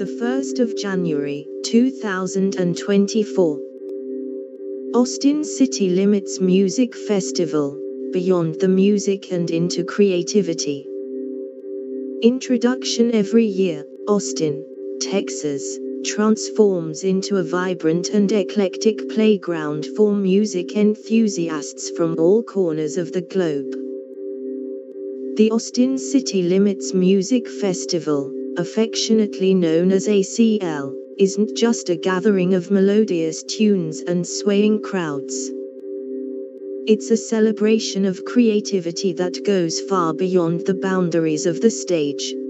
1st of January, 2024. Austin City Limits Music Festival, Beyond the Music and into Creativity. Introduction. Every year, Austin, Texas, transforms into a vibrant and eclectic playground for music enthusiasts from all corners of the globe. The Austin City Limits Music Festival, affectionately known as ACL, isn't just a gathering of melodious tunes and swaying crowds. It's a celebration of creativity that goes far beyond the boundaries of the stage.